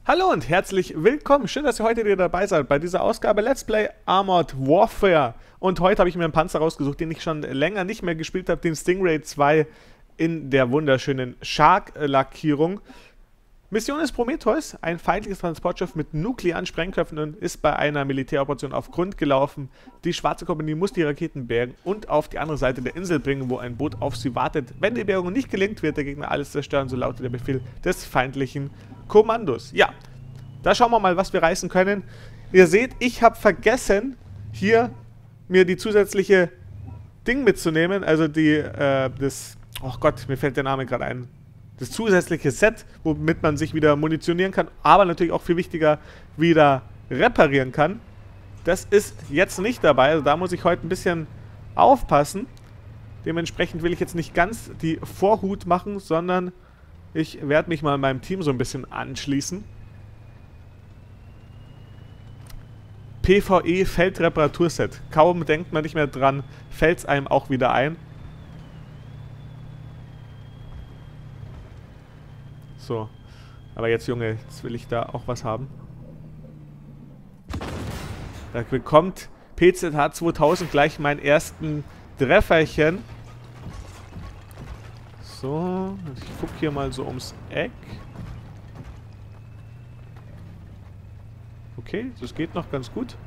Hallo und herzlich willkommen. Schön, dass ihr heute wieder dabei seid bei dieser Ausgabe Let's Play Armored Warfare. Und heute habe ich mir einen Panzer rausgesucht, den ich schon länger nicht mehr gespielt habe, den Stingray 2 in der wunderschönen Shark-Lackierung. Mission ist Prometheus, ein feindliches Transportschiff mit nuklearen Sprengköpfen ist bei einer Militäroperation auf Grund gelaufen. Die Schwarze Kompanie muss die Raketen bergen und auf die andere Seite der Insel bringen, wo ein Boot auf sie wartet. Wenn die Bergung nicht gelingt, wird der Gegner alles zerstören, so lautet der Befehl des feindlichen Kommandos. Ja, da schauen wir mal, was wir reißen können. Ihr seht, ich habe vergessen, hier mir die zusätzliche Ding mitzunehmen, also oh Gott, mir fällt der Name gerade ein. Das zusätzliche Set, womit man sich wieder munitionieren kann, aber natürlich auch viel wichtiger, wieder reparieren kann. Das ist jetzt nicht dabei, also da muss ich heute ein bisschen aufpassen. Dementsprechend will ich jetzt nicht ganz die Vorhut machen, sondern ich werde mich mal meinem Team so ein bisschen anschließen. PvE Feldreparaturset. Kaum denkt man nicht mehr dran, fällt es einem auch wieder ein. So, aber jetzt, Junge, jetzt will ich da auch was haben. Da bekommt PZH 2000 gleich meinen ersten Trefferchen. So, ich gucke hier mal so ums Eck. Okay, das geht noch ganz gut.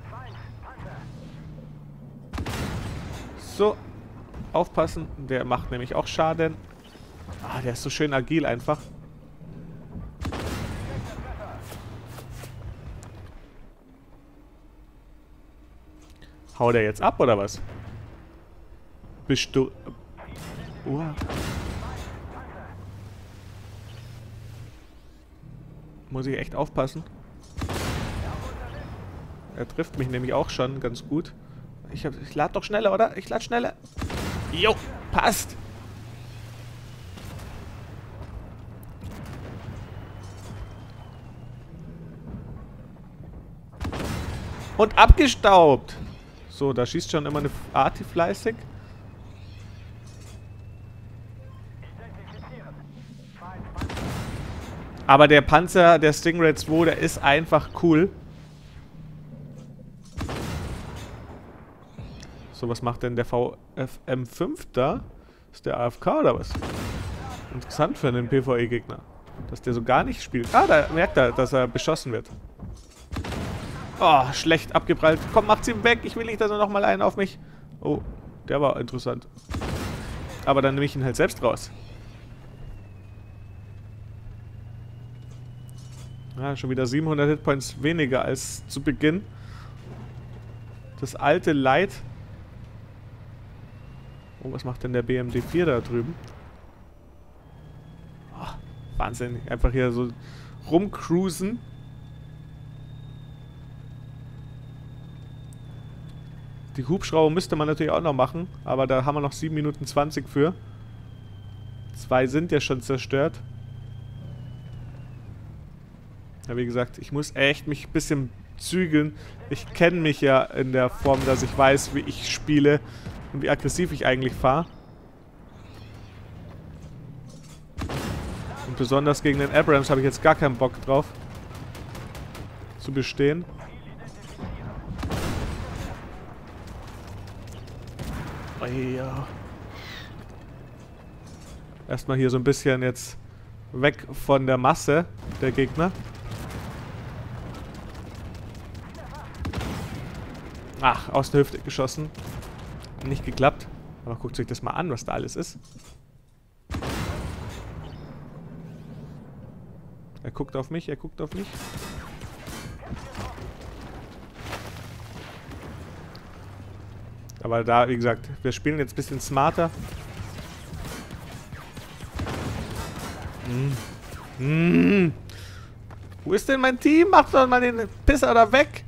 So, aufpassen, der macht nämlich auch Schaden. Ah, der ist so schön agil einfach. Hau der jetzt ab, oder was? Bist du... Muss ich echt aufpassen. Er trifft mich nämlich auch schon ganz gut. Ich lade doch schneller, oder? Ich lade schneller. Jo, passt. Und abgestaubt. So, da schießt schon immer eine Arti fleißig. Aber der Panzer, der Stingray 2, der ist einfach cool. So, was macht denn der VFM5 da? Ist der AFK oder was? Interessant für einen PvE-Gegner. Dass der so gar nicht spielt. Ah, da merkt er, dass er beschossen wird. Oh, schlecht abgeprallt. Komm, macht's ihm weg. Ich will nicht, dass er nochmal einen auf mich... Oh, der war interessant. Aber dann nehme ich ihn halt selbst raus. Ja, schon wieder 700 Hitpoints weniger als zu Beginn. Das alte Light. Oh, was macht denn der BMD4 da drüben? Oh, Wahnsinn. Einfach hier so rumcruisen. Die Hubschrauber müsste man natürlich auch noch machen, aber da haben wir noch 7 Minuten 20 für. 2 sind ja schon zerstört. Ja, wie gesagt, ich muss echt mich ein bisschen zügeln. Ich kenne mich ja in der Form, dass ich weiß, wie ich spiele und wie aggressiv ich eigentlich fahre. Und besonders gegen den Abrams habe ich jetzt gar keinen Bock drauf zu bestehen. Ja. Erstmal hier so ein bisschen jetzt weg von der Masse der Gegner. Ach, aus der Hüfte geschossen. Nicht geklappt. Aber guckt euch das mal an, was da alles ist. Er guckt auf mich, er guckt auf mich. Aber da, wie gesagt, wir spielen jetzt ein bisschen smarter. Wo ist denn mein Team? Macht doch mal den Pisser da weg.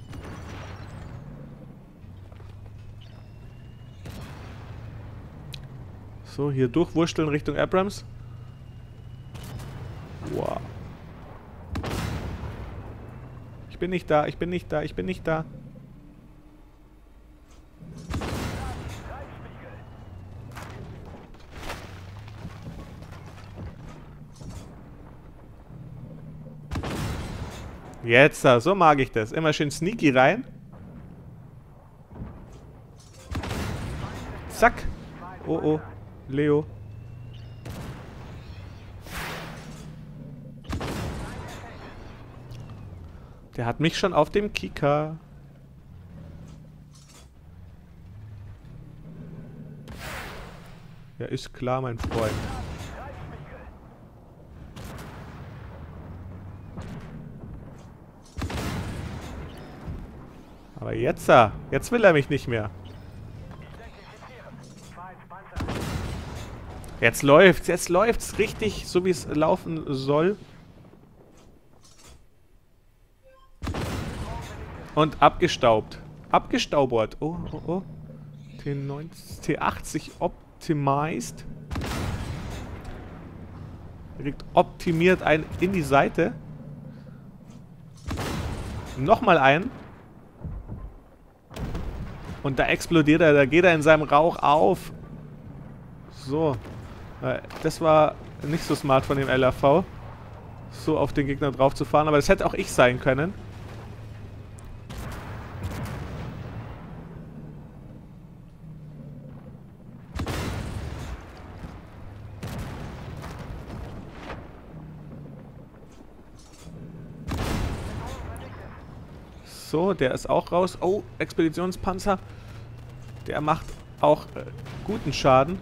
So, hier durchwursteln Richtung Abrams. Wow. Ich bin nicht da, ich bin nicht da, ich bin nicht da. Jetzt, so mag ich das. Immer schön sneaky rein. Zack. Oh, oh. Leo. Der hat mich schon auf dem Kika. Ja, ist klar, mein Freund. Aber jetzt will er mich nicht mehr. Jetzt läuft's richtig, so wie es laufen soll. Und abgestaubt. Abgestaubert. Oh, oh, oh. T80 optimized. Direkt optimiert einen in die Seite. Nochmal einen. Und da explodiert er, da geht er in seinem Rauch auf. So. Das war nicht so smart von dem LAV. So auf den Gegner drauf zu fahren, aber das hätte auch ich sein können. So, der ist auch raus. Oh, Expeditionspanzer. Der macht auch guten Schaden.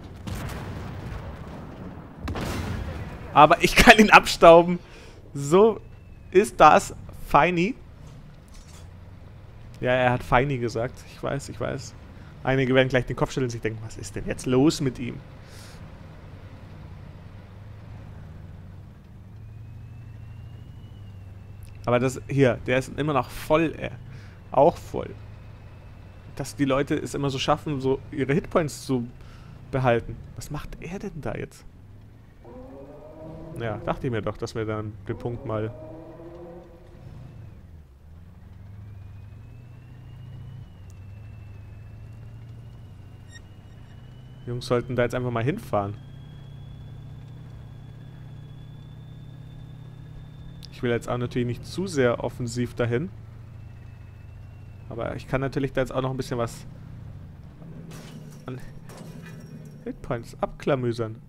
Aber ich kann ihn abstauben. So ist das Feini. Ja, er hat Feini gesagt. Ich weiß, ich weiß. Einige werden gleich den Kopf schütteln und sich denken, was ist denn jetzt los mit ihm? Aber das hier, der ist immer noch voll, auch voll. Dass die Leute es immer so schaffen, so ihre Hitpoints zu behalten. Was macht er denn da jetzt? Ja, dachte ich mir doch, dass wir dann den Punkt mal... Die Jungs sollten da jetzt einfach mal hinfahren. Ich will jetzt auch natürlich nicht zu sehr offensiv dahin. Aber ich kann natürlich da jetzt auch noch ein bisschen was an Hitpoints abklamüsern.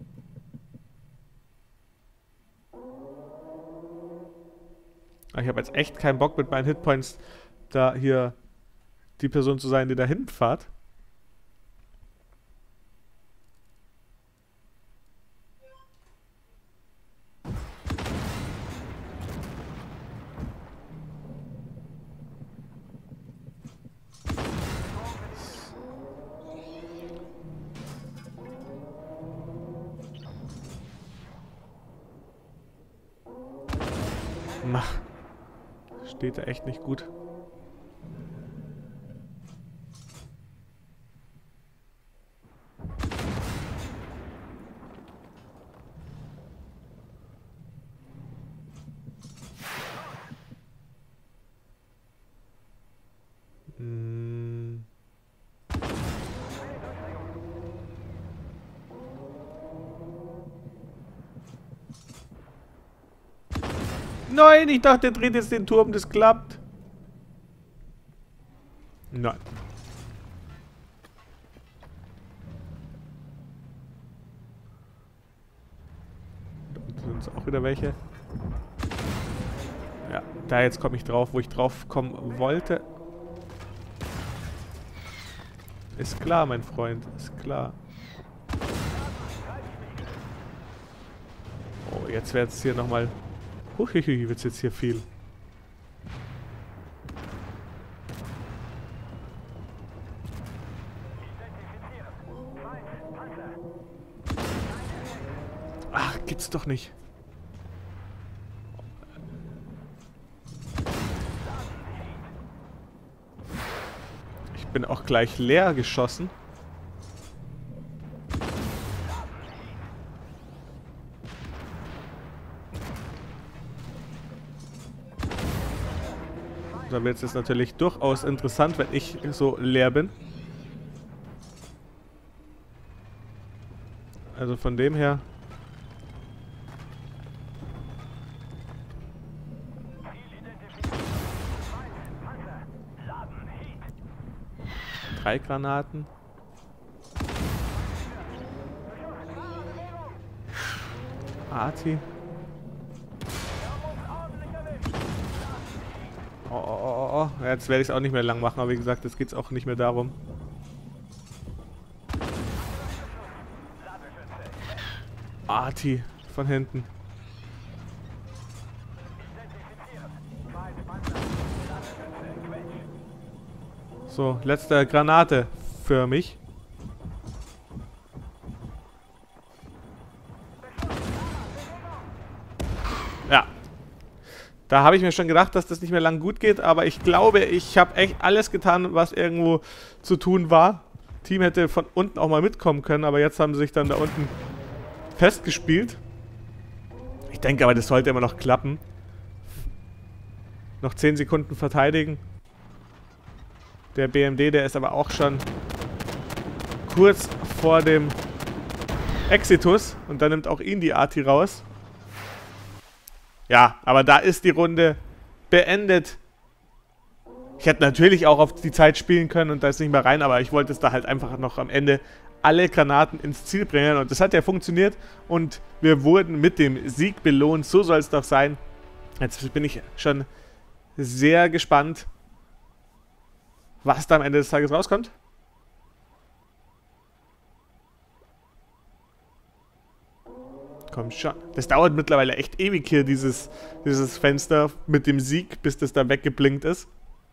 Ich habe jetzt echt keinen Bock mit meinen Hitpoints da hier die Person zu sein, die da hinfahrt. Steht da echt nicht gut. Nein, ich dachte, der dreht jetzt den Turm, das klappt. Nein. Da unten sind es auch wieder welche. Ja, da jetzt komme ich drauf, wo ich drauf kommen wollte. Ist klar, mein Freund, ist klar. Oh, jetzt wird es hier nochmal... Huiuiui, wird es jetzt hier viel. Ach, gibt's doch nicht. Ich bin auch gleich leer geschossen. Da wird es jetzt natürlich durchaus interessant, wenn ich so leer bin. Also von dem her... 3 Granaten. Arti. Oh. Jetzt werde ich es auch nicht mehr lang machen, aber wie gesagt, jetzt geht es auch nicht mehr darum. Arti von hinten. So, letzte Granate für mich. Ja. Da habe ich mir schon gedacht, dass das nicht mehr lang gut geht, aber ich glaube, ich habe echt alles getan, was irgendwo zu tun war. Team hätte von unten auch mal mitkommen können, aber jetzt haben sie sich dann da unten festgespielt. Ich denke aber, das sollte immer noch klappen. Noch 10 Sekunden verteidigen. Der BMD, der ist aber auch schon kurz vor dem Exitus. Und dann nimmt auch ihn die Arti raus. Ja, aber da ist die Runde beendet. Ich hätte natürlich auch auf die Zeit spielen können und da ist nicht mehr rein, aber ich wollte es da halt einfach noch am Ende alle Granaten ins Ziel bringen. Und das hat ja funktioniert und wir wurden mit dem Sieg belohnt. So soll es doch sein. Jetzt bin ich schon sehr gespannt, was da am Ende des Tages rauskommt. Komm schon. Das dauert mittlerweile echt ewig hier, dieses Fenster mit dem Sieg, bis das da weggeblinkt ist.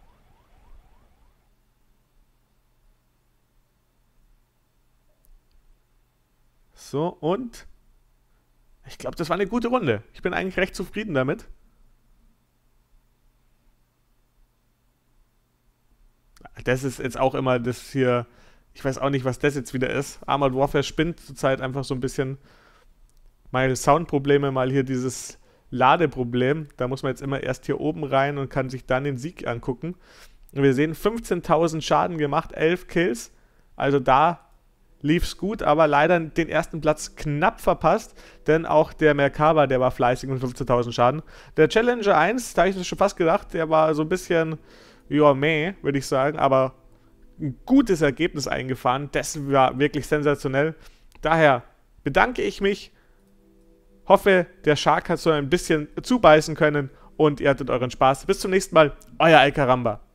So, und ich glaube, das war eine gute Runde. Ich bin eigentlich recht zufrieden damit. Das ist jetzt auch immer das hier. Ich weiß auch nicht, was das jetzt wieder ist. Armored Warfare spinnt zurzeit einfach so ein bisschen. Mal Soundprobleme, mal hier dieses Ladeproblem. Da muss man jetzt immer erst hier oben rein und kann sich dann den Sieg angucken. Und wir sehen 15.000 Schaden gemacht, 11 Kills. Also da lief's gut, aber leider den ersten Platz knapp verpasst, denn auch der Merkaba, der war fleißig mit 15.000 Schaden. Der Challenger 1, da habe ich mir schon fast gedacht, der war so ein bisschen, ja, meh, würde ich sagen, aber ein gutes Ergebnis eingefahren. Das war wirklich sensationell. Daher bedanke ich mich, hoffe, der Shark hat so ein bisschen zubeißen können und ihr hattet euren Spaß. Bis zum nächsten Mal, euer Alcaramba.